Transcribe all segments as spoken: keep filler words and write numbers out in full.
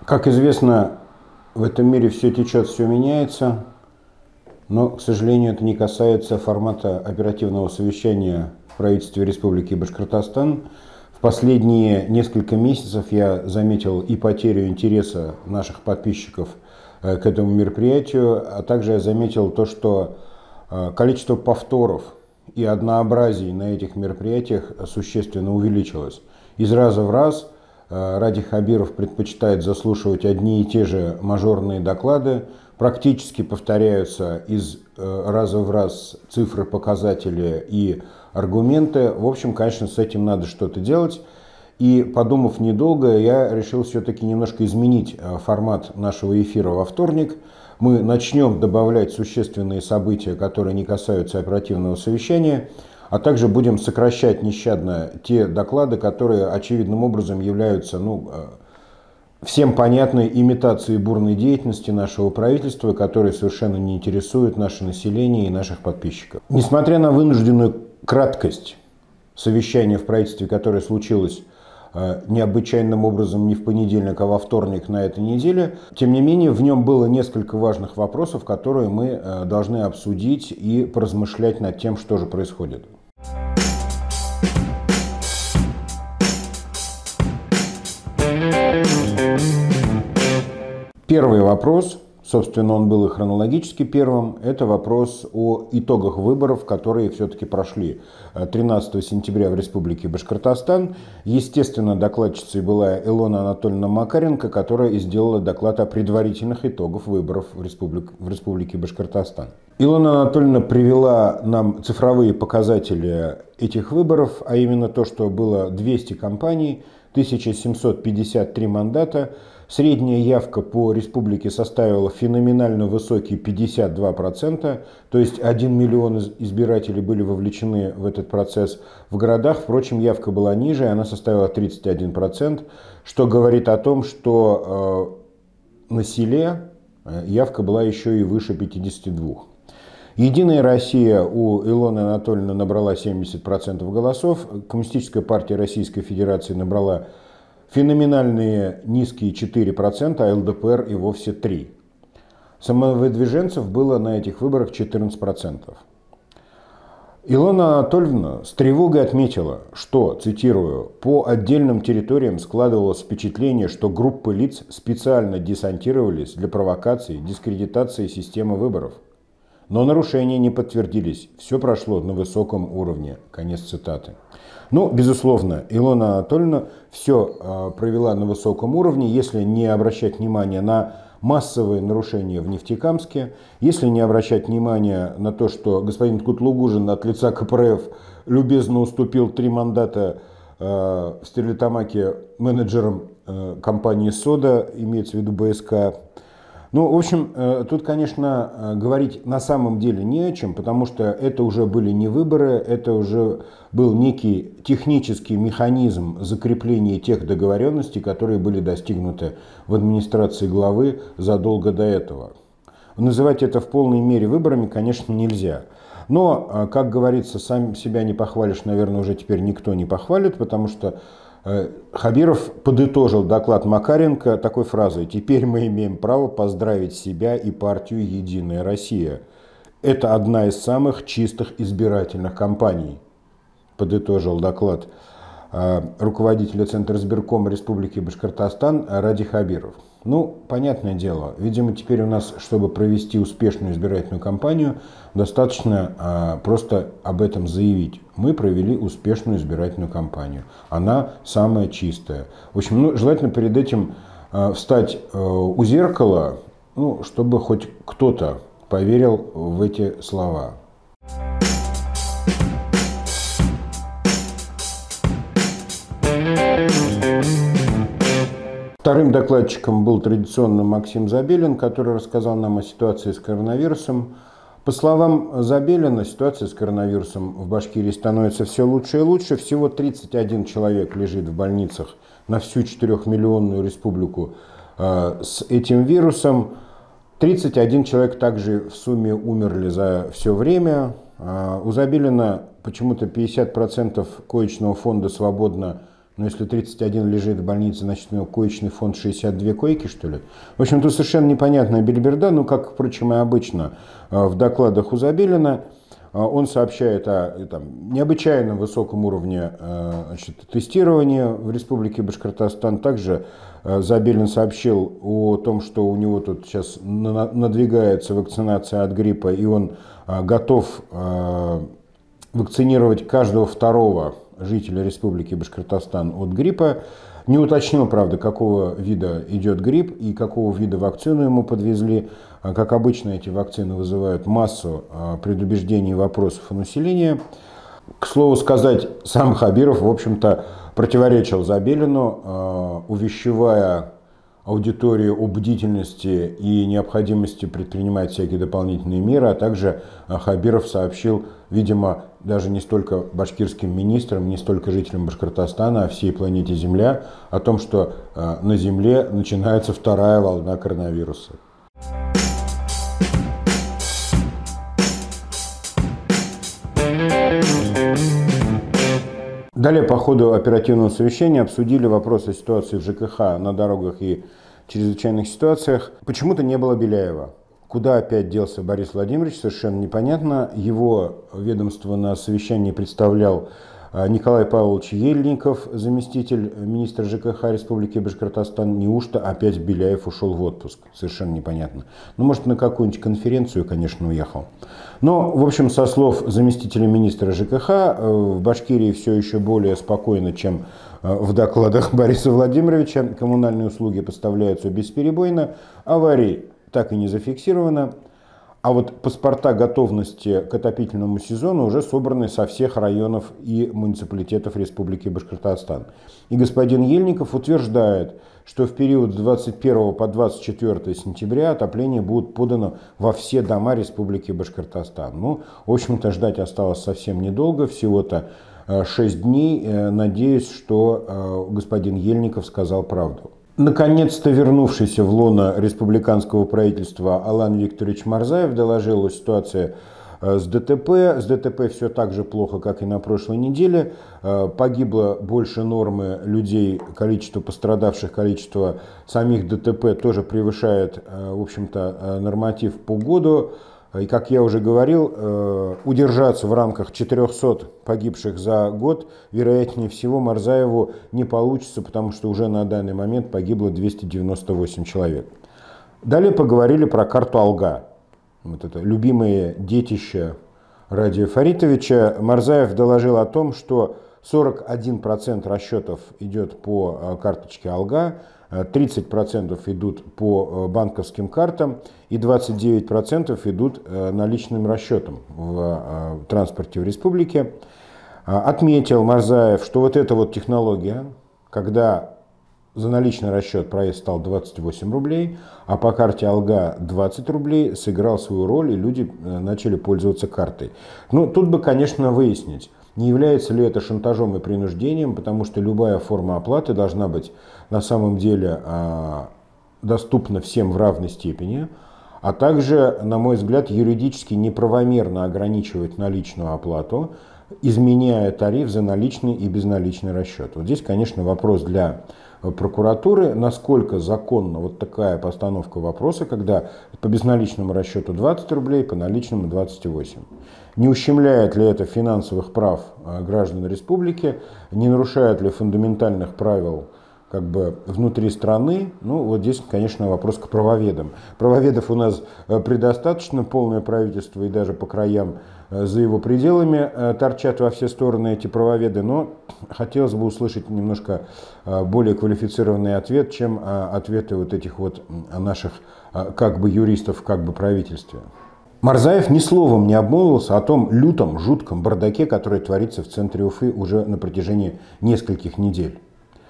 Как известно, в этом мире все течет, все меняется, но, к сожалению, это не касается формата оперативного совещания в правительстве Республики Башкортостан. В последние несколько месяцев я заметил и потерю интереса наших подписчиков к этому мероприятию, а также я заметил то, что количество повторов и однообразий на этих мероприятиях существенно увеличилось. Из раза в раз Ради Хабиров предпочитает заслушивать одни и те же мажорные доклады, практически повторяются из раза в раз цифры, показатели и аргументы. В общем, конечно, с этим надо что-то делать. И, подумав недолго, я решил все-таки немножко изменить формат нашего эфира во вторник. Мы начнем добавлять существенные события, которые не касаются оперативного совещания, а также будем сокращать нещадно те доклады, которые очевидным образом являются ну, всем понятной имитацией бурной деятельности нашего правительства, которые совершенно не интересуют наше население и наших подписчиков. Несмотря на вынужденную краткость совещания в правительстве, которое случилось необычайным образом не в понедельник, а во вторник на этой неделе, тем не менее в нем было несколько важных вопросов, которые мы должны обсудить и поразмышлять над тем, что же происходит. Первый вопрос, собственно, он был и хронологически первым, это вопрос о итогах выборов, которые все-таки прошли тринадцатого сентября в Республике Башкортостан. Естественно, докладчицей была Илона Анатольевна Макаренко, которая и сделала доклад о предварительных итогах выборов в Республике, в Республике Башкортостан. Илона Анатольевна привела нам цифровые показатели этих выборов, а именно то, что было двести компаний, тысяча семьсот пятьдесят три мандата. Средняя явка по республике составила феноменально высокие пятьдесят два процента, то есть один миллион избирателей были вовлечены в этот процесс. В городах, впрочем, явка была ниже, она составила тридцать один процент, что говорит о том, что э, на селе явка была еще и выше пятидесяти двух процентов. Единая Россия у Илоны Анатольевны набрала семьдесят процентов голосов, Коммунистическая партия Российской Федерации набрала феноменальные низкие четыре процента, а эл дэ пэ эр и вовсе три процента. Самовыдвиженцев было на этих выборах четырнадцать процентов. Илона Анатольевна с тревогой отметила, что, цитирую, «по отдельным территориям складывалось впечатление, что группы лиц специально десантировались для провокации, дискредитации системы выборов. Но нарушения не подтвердились, все прошло на высоком уровне». Конец цитаты. Ну, безусловно, Илона Анатольевна все э, провела на высоком уровне, если не обращать внимания на массовые нарушения в Нефтекамске, если не обращать внимания на то, что господин Кутлугужин от лица ка пэ эр эф любезно уступил три мандата э, в Стерлитамаке менеджерам э, компании «Сода», имеется в виду бэ эс ка. Ну, в общем, тут, конечно, говорить на самом деле не о чем, потому что это уже были не выборы, это уже был некий технический механизм закрепления тех договоренностей, которые были достигнуты в администрации главы задолго до этого. Называть это в полной мере выборами, конечно, нельзя. Но, как говорится, сам себя не похвалишь, наверное, уже теперь никто не похвалит, потому что Хабиров подытожил доклад Макаренко такой фразой: «Теперь мы имеем право поздравить себя и партию «Единая Россия». Это одна из самых чистых избирательных кампаний», подытожил доклад руководителя Центра избиркома Республики Башкортостан Ради Хабиров. Ну, понятное дело, видимо, теперь у нас, чтобы провести успешную избирательную кампанию, достаточно а, просто об этом заявить. Мы провели успешную избирательную кампанию. Она самая чистая. В общем, ну, желательно перед этим а, встать а, у зеркала, ну, чтобы хоть кто-то поверил в эти слова. Вторым докладчиком был традиционно Максим Забелин, который рассказал нам о ситуации с коронавирусом. По словам Забелина, ситуация с коронавирусом в Башкирии становится все лучше и лучше. Всего тридцать один человек лежит в больницах на всю четырехмиллионную республику э, с этим вирусом. тридцать один человек также в сумме умерли за все время. Э, у Забелина почему-то пятьдесят процентов коечного фонда свободно Но если тридцать один лежит в больнице, значит, у него коечный фонд шестьдесят две койки, что ли? В общем, тут совершенно непонятная бельберда, ну, как, впрочем, и обычно в докладах у Забелина. Он сообщает о там, необычайно высоком уровне значит, тестирования в Республике Башкортостан. Также Забелин сообщил о том, что у него тут сейчас надвигается вакцинация от гриппа, и он готов вакцинировать каждого второго жителя Республики Башкортостан от гриппа. Не уточнил, правда, какого вида идет грипп и какого вида вакцину ему подвезли. Как обычно, эти вакцины вызывают массу предубеждений и вопросов у населения. К слову сказать, сам Хабиров, в общем-то, противоречил Забелину, увещевая аудиторию о бдительности и необходимости предпринимать всякие дополнительные меры, а также Хабиров сообщил, видимо, даже не столько башкирским министрам, не столько жителям Башкортостана, а всей планете Земля, о том, что на Земле начинается вторая волна коронавируса. Далее по ходу оперативного совещания обсудили вопросы ситуации в ЖКХ, на дорогах и чрезвычайных ситуациях. Почему-то не было Беляева. Куда опять делся Борис Владимирович, совершенно непонятно. Его ведомство на совещании представлял Николай Павлович Ельников, заместитель министра ЖКХ Республики Башкортостан. Неужто опять Беляев ушел в отпуск? Совершенно непонятно. Ну, может, на какую-нибудь конференцию, конечно, уехал. Но, в общем, со слов заместителя министра ЖКХ, в Башкирии все еще более спокойно, чем в докладах Бориса Владимировича. Коммунальные услуги поставляются бесперебойно, аварий так и не зафиксировано. А вот паспорта готовности к отопительному сезону уже собраны со всех районов и муниципалитетов Республики Башкортостан. И господин Ельников утверждает, что в период с двадцать первого по двадцать четвёртое сентября отопление будет подано во все дома Республики Башкортостан. Ну, в общем-то, ждать осталось совсем недолго, всего-то шесть дней. Надеюсь, что господин Ельников сказал правду. Наконец-то вернувшийся в лоно республиканского правительства Алан Викторович Марзаев доложил о ситуации с ДТП. С ДТП все так же плохо, как и на прошлой неделе. Погибло больше нормы людей, количество пострадавших, количество самих ДТП тоже превышает, в общем-то, норматив по году. И, как я уже говорил, удержаться в рамках четырехсот погибших за год, вероятнее всего, Марзаеву не получится, потому что уже на данный момент погибло двести девяносто восемь человек. Далее поговорили про карту Алга. Вот это любимое детище Радия Фаритовича. Марзаев доложил о том, что сорок один процент расчетов идет по карточке Алга, тридцать процентов идут по банковским картам и двадцать девять процентов идут наличным расчетом в транспорте в республике. Отметил Марзаев, что вот эта вот технология, когда за наличный расчет проезд стал двадцать восемь рублей, а по карте Алга двадцать рублей, сыграл свою роль, и люди начали пользоваться картой. Ну, тут бы, конечно, выяснить, не является ли это шантажом и принуждением, потому что любая форма оплаты должна быть на самом деле доступна всем в равной степени, а также, на мой взгляд, юридически неправомерно ограничивать наличную оплату, изменяя тариф за наличный и безналичный расчет. Вот здесь, конечно, вопрос для прокуратуры, насколько законна вот такая постановка вопроса, когда по безналичному расчету двадцать рублей, по наличному двадцать восемь. Не ущемляет ли это финансовых прав граждан республики, не нарушает ли фундаментальных правил как бы внутри страны? Ну, вот здесь, конечно, вопрос к правоведам. Правоведов у нас предостаточно, полное правительство, и даже по краям за его пределами торчат во все стороны эти правоведы, но хотелось бы услышать немножко более квалифицированный ответ, чем ответы вот этих вот наших как бы юристов, как бы правительстве. Марзаев ни словом не обмолвился о том лютом, жутком бардаке, который творится в центре Уфы уже на протяжении нескольких недель.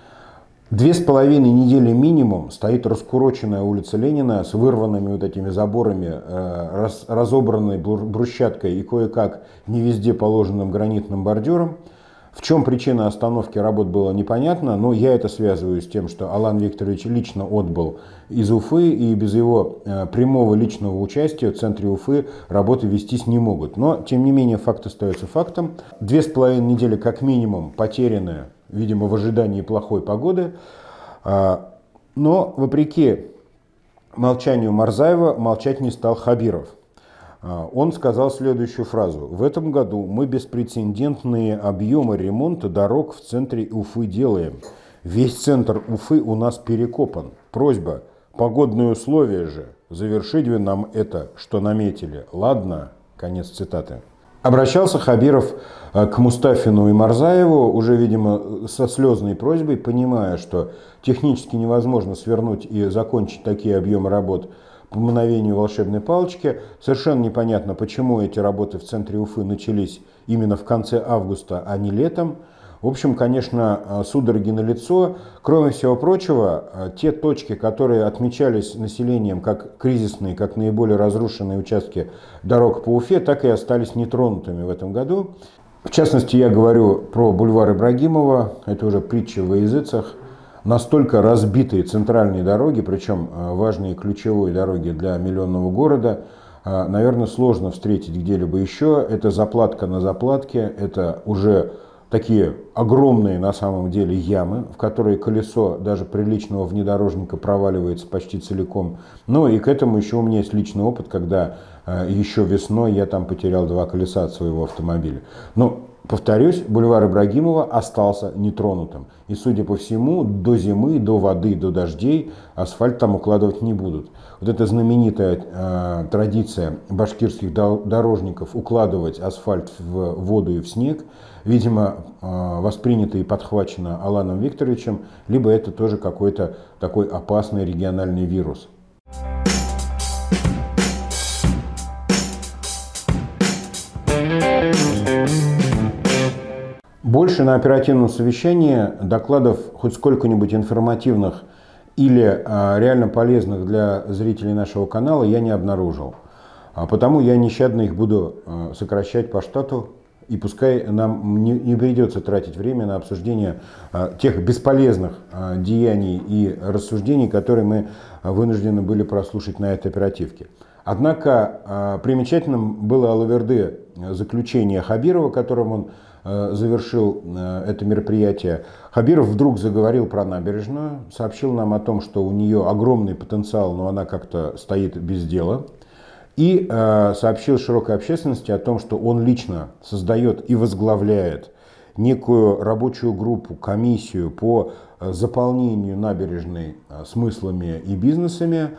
Две с половиной недели минимум стоит раскуроченная улица Ленина с вырванными вот этими заборами, раз, разобранной брусчаткой и кое-как не везде положенным гранитным бордюром. В чем причина остановки работ было непонятно, но я это связываю с тем, что Алан Викторович лично отбыл из Уфы, и без его прямого личного участия в центре Уфы работы вестись не могут. Но, тем не менее, факт остается фактом. Две с половиной недели как минимум потеряны видимо, в ожидании плохой погоды. Но, вопреки молчанию Марзаева, молчать не стал Хабиров. Он сказал следующую фразу. В этом году мы беспрецедентные объемы ремонта дорог в центре Уфы делаем. Весь центр Уфы у нас перекопан. Просьба, погодные условия же, завершить вы нам это, что наметили. Ладно? Конец цитаты. Обращался Хабиров к Мустафину и Марзаеву уже, видимо, со слезной просьбой, понимая, что технически невозможно свернуть и закончить такие объемы работ по мгновению волшебной палочки. Совершенно непонятно, почему эти работы в центре Уфы начались именно в конце августа, а не летом. В общем, конечно, судороги налицо. Кроме всего прочего, те точки, которые отмечались населением как кризисные, как наиболее разрушенные участки дорог по Уфе, так и остались нетронутыми в этом году. В частности, я говорю про бульвар Ибрагимова, это уже притча во языцах. Настолько разбитые центральные дороги, причем важные ключевые дороги для миллионного города, наверное, сложно встретить где-либо еще. Это заплатка на заплатке, это уже такие огромные на самом деле ямы, в которые колесо даже приличного внедорожника проваливается почти целиком. Ну и к этому еще у меня есть личный опыт, когда э, еще весной я там потерял два колеса от своего автомобиля. Но, повторюсь, бульвар Ибрагимова остался нетронутым. И, судя по всему, до зимы, до воды, до дождей асфальт там укладывать не будут. Вот эта знаменитая э, традиция башкирских дорожников укладывать асфальт в воду и в снег, видимо, э, воспринята и подхвачена Аланом Викторовичем, либо это тоже какой-то такой опасный региональный вирус. Больше на оперативном совещании докладов хоть сколько-нибудь информативных или а, реально полезных для зрителей нашего канала я не обнаружил. А потому я нещадно их буду а, сокращать по штату, и пускай нам не, не придется тратить время на обсуждение а, тех бесполезных а, деяний и рассуждений, которые мы а, вынуждены были прослушать на этой оперативке. Однако а, примечательным было алаверды заключение Хабирова, которым он завершил это мероприятие. Хабиров вдруг заговорил про набережную, сообщил нам о том, что у нее огромный потенциал, но она как-то стоит без дела. И э, сообщил широкой общественности о том, что он лично создает и возглавляет некую рабочую группу, комиссию по заполнению набережной смыслами и бизнесами.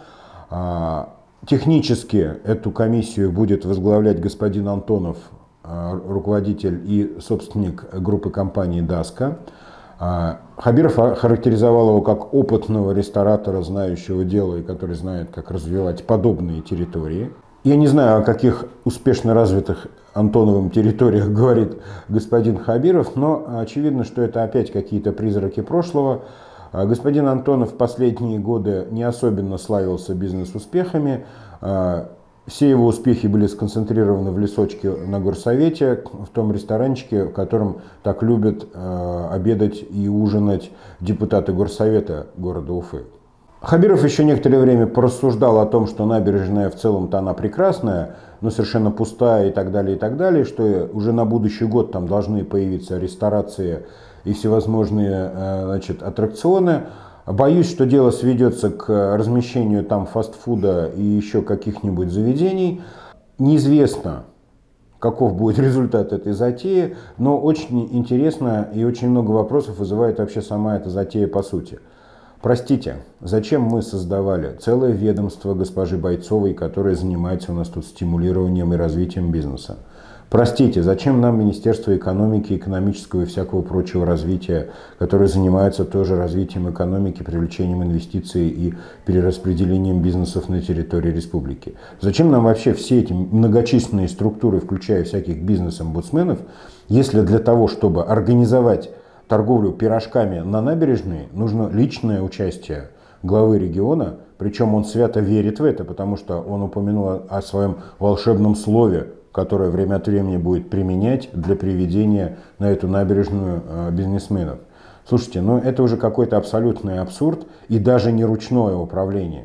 Технически эту комиссию будет возглавлять господин Антонов, руководитель и собственник группы компании «Даска». Хабиров характеризовал его как опытного ресторатора, знающего дело и который знает, как развивать подобные территории. Я не знаю, о каких успешно развитых Антоновым территориях говорит господин Хабиров, но очевидно, что это опять какие-то призраки прошлого. Господин Антонов в последние годы не особенно славился бизнес-успехами. Все его успехи были сконцентрированы в лесочке на горсовете, в том ресторанчике, в котором так любят э, обедать и ужинать депутаты горсовета города Уфы. Хабиров еще некоторое время порассуждал о том, что набережная в целом-то она прекрасная, но совершенно пустая и так далее, и так далее, что уже на будущий год там должны появиться ресторации и всевозможные э, значит, аттракционы. Боюсь, что дело сведется к размещению там фастфуда и еще каких-нибудь заведений. Неизвестно, каков будет результат этой затеи, но очень интересно и очень много вопросов вызывает вообще сама эта затея по сути. Простите, зачем мы создавали целое ведомство госпожи Бойцовой, которое занимается у нас тут стимулированием и развитием бизнеса? Простите, зачем нам Министерство экономики, экономического и всякого прочего развития, которое занимается тоже развитием экономики, привлечением инвестиций и перераспределением бизнесов на территории республики? Зачем нам вообще все эти многочисленные структуры, включая всяких бизнес-омбудсменов, если для того, чтобы организовать торговлю пирожками на набережной, нужно личное участие главы региона, причем он свято верит в это, потому что он упомянул о своем волшебном слове, которое время от времени будет применять для приведения на эту набережную бизнесменов. Слушайте, ну это уже какой-то абсолютный абсурд и даже не ручное управление.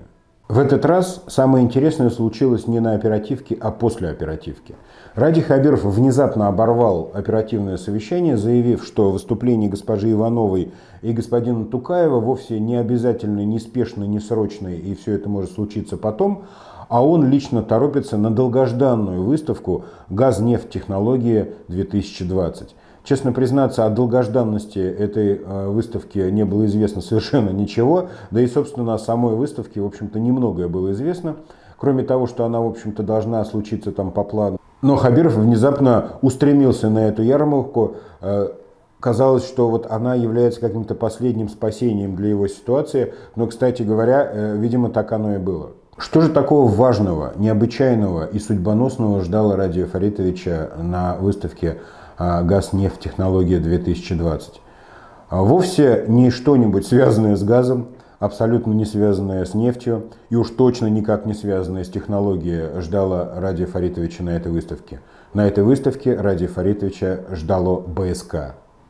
В этот раз самое интересное случилось не на оперативке, а после оперативки. Ради Хабиров внезапно оборвал оперативное совещание, заявив, что выступление госпожи Ивановой и господина Тукаева вовсе не обязательно, не спешно, не срочно, и все это может случиться потом, а он лично торопится на долгожданную выставку «Газнефть-технологии две тысячи двадцать». Честно признаться, о долгожданности этой выставки не было известно совершенно ничего, да и, собственно, о самой выставке, в общем-то, немногое было известно, кроме того, что она, в общем-то, должна случиться там по плану. Но Хабиров внезапно устремился на эту ярмарку. Казалось, что вот она является каким-то последним спасением для его ситуации, но, кстати говоря, видимо, так оно и было. Что же такого важного, необычайного и судьбоносного ждало Радия Фаритовича на выставке «Газнефть-технология две тысячи двадцать»? Вовсе не что-нибудь связанное с газом, абсолютно не связанное с нефтью и уж точно никак не связанное с технологией ждало Радия Фаритовича на этой выставке. На этой выставке Радия Фаритовича ждало БСК.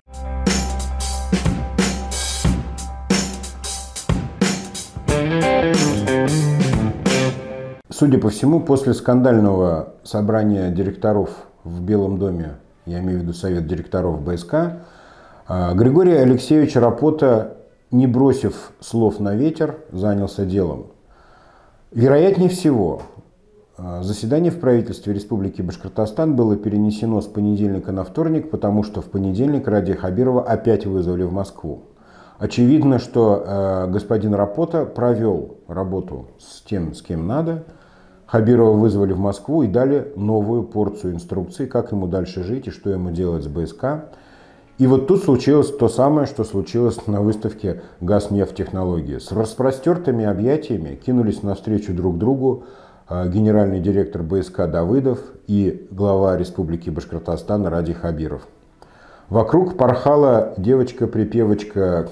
Судя по всему, после скандального собрания директоров в Белом доме, я имею в виду совет директоров БСК, Григорий Алексеевич Рапота, не бросив слов на ветер, занялся делом. Вероятнее всего, заседание в правительстве Республики Башкортостан было перенесено с понедельника на вторник, потому что в понедельник Радия Хабирова опять вызвали в Москву. Очевидно, что господин Рапота провел работу с тем, с кем надо. Хабирова вызвали в Москву и дали новую порцию инструкций, как ему дальше жить и что ему делать с БСК. И вот тут случилось то самое, что случилось на выставке «Газнефть-технологии». С распростертыми объятиями кинулись навстречу друг другу генеральный директор БСК Давыдов и глава Республики Башкортостан Радий Хабиров. Вокруг порхала девочка-припевочка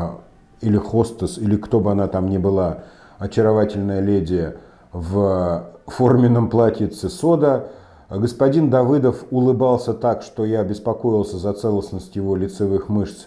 или хостес, или кто бы она там ни была, очаровательная леди в форменном платьице сода. Господин Давыдов улыбался так, что я беспокоился за целостность его лицевых мышц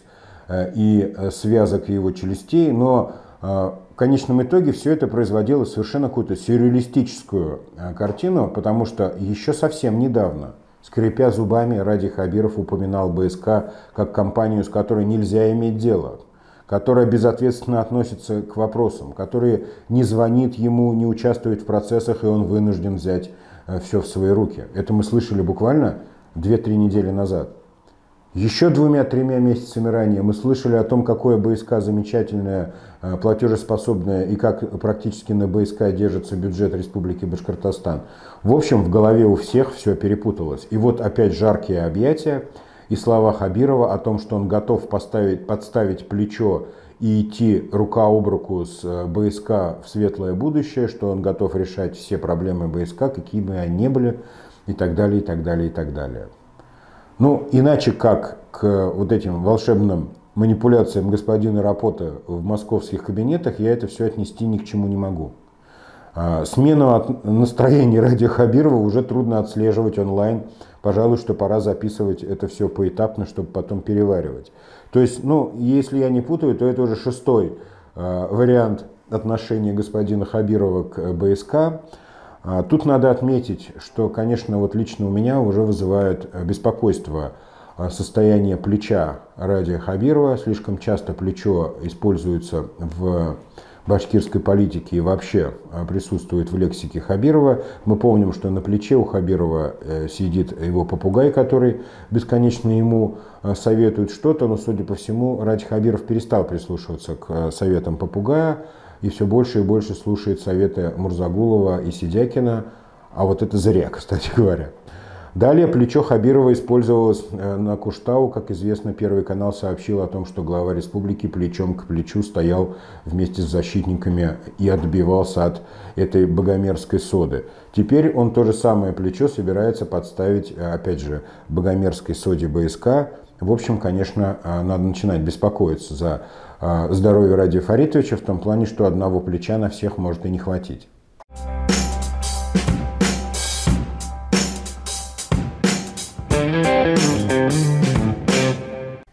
и связок его челюстей, но в конечном итоге все это производило совершенно какую-то сюрреалистическую картину, потому что еще совсем недавно, скрипя зубами, Радий Хабиров упоминал БСК как компанию, с которой нельзя иметь дело, которая безответственно относится к вопросам, которая не звонит ему, не участвует в процессах, и он вынужден взять все в свои руки. Это мы слышали буквально две-три недели назад. Еще двумя-тремя месяцами ранее мы слышали о том, какое БСК замечательное, платежеспособное и как практически на БСК держится бюджет Республики Башкортостан. В общем, в голове у всех все перепуталось. И вот опять жаркие объятия и слова Хабирова о том, что он готов поставить, подставить плечо и идти рука об руку с БСК в светлое будущее, что он готов решать все проблемы БСК, какие бы они ни были, и так далее, и так далее, и так далее. Ну, иначе как к вот этим волшебным манипуляциям господина Рапота в московских кабинетах я это все отнести ни к чему не могу. Смену настроения Радия Хабирова уже трудно отслеживать онлайн. Пожалуй, что пора записывать это все поэтапно, чтобы потом переваривать. То есть, ну, если я не путаю, то это уже шестой э, вариант отношения господина Хабирова к БСК. А, тут надо отметить, что, конечно, вот лично у меня уже вызывает беспокойство состояние плеча Радия Хабирова. Слишком часто плечо используется в башкирской политике и вообще присутствует в лексике Хабирова. Мы помним, что на плече у Хабирова сидит его попугай, который бесконечно ему советует что-то, но, судя по всему, Радий Хабиров перестал прислушиваться к советам попугая и все больше и больше слушает советы Мурзагулова и Сидякина, а вот это зря, кстати говоря. Далее плечо Хабирова использовалось на Куштау. Как известно, Первый канал сообщил о том, что глава республики плечом к плечу стоял вместе с защитниками и отбивался от этой богомерзкой соды. Теперь он то же самое плечо собирается подставить, опять же, богомерзкой соде БСК. В общем, конечно, надо начинать беспокоиться за здоровье Радия Фаритовича в том плане, что одного плеча на всех может и не хватить.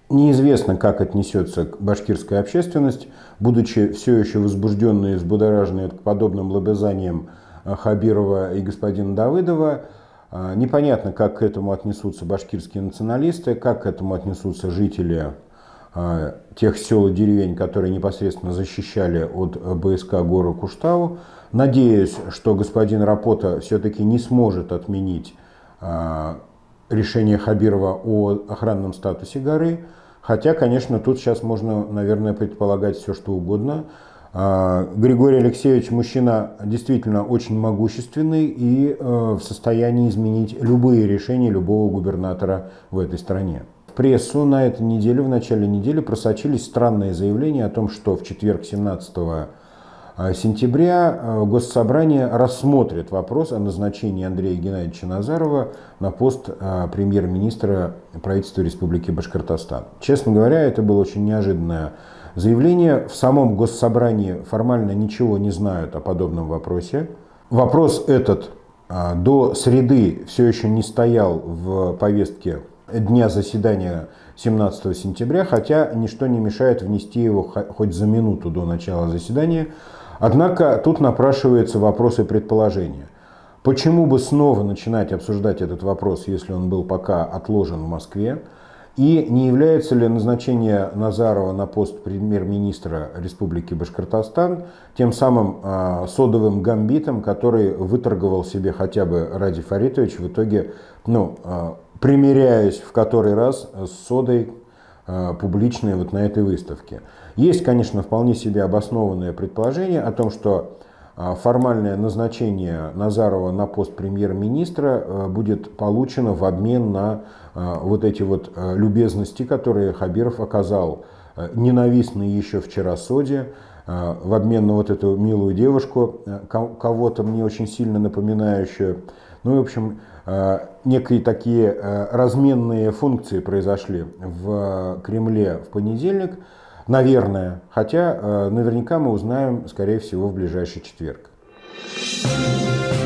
Неизвестно, как отнесется башкирская общественность, будучи все еще возбужденной и взбудораженной к подобным лобызаниям Хабирова и господина Давыдова. Непонятно, как к этому отнесутся башкирские националисты, как к этому отнесутся жители тех сел и деревень, которые непосредственно защищали от БСК гору Куштау. Надеюсь, что господин Рапота все-таки не сможет отменить решение Хабирова о охранном статусе горы. Хотя, конечно, тут сейчас можно, наверное, предполагать все, что угодно. Григорий Алексеевич мужчина действительно очень могущественный и в состоянии изменить любые решения любого губернатора в этой стране. В прессу на этой неделе, в начале недели, просочились странные заявления о том, что в четверг, семнадцатого сентября, Госсобрание рассмотрит вопрос о назначении Андрея Геннадьевича Назарова на пост премьер-министра правительства Республики Башкортостан. Честно говоря, это было очень неожиданное заявление. В самом Госсобрании формально ничего не знают о подобном вопросе. Вопрос этот до среды все еще не стоял в повестке дня заседания семнадцатого сентября, хотя ничто не мешает внести его хоть за минуту до начала заседания. Однако тут напрашиваются вопросы и предположения. Почему бы снова начинать обсуждать этот вопрос, если он был пока отложен в Москве? И не является ли назначение Назарова на пост премьер-министра Республики Башкортостан тем самым э, содовым гамбитом, который выторговал себе хотя бы Ради Фаритович, в итоге ну, э, примиряясь в который раз с содой э, публичной вот на этой выставке? Есть, конечно, вполне себе обоснованное предположение о том, что э, формальное назначение Назарова на пост премьер-министра э, будет получено в обмен на вот эти вот любезности, которые Хабиров оказал ненавистной еще вчера Соде, в обмен на вот эту милую девушку, кого-то мне очень сильно напоминающую. Ну и, в общем, некие такие разменные функции произошли в Кремле в понедельник, наверное, хотя наверняка мы узнаем, скорее всего, в ближайший четверг.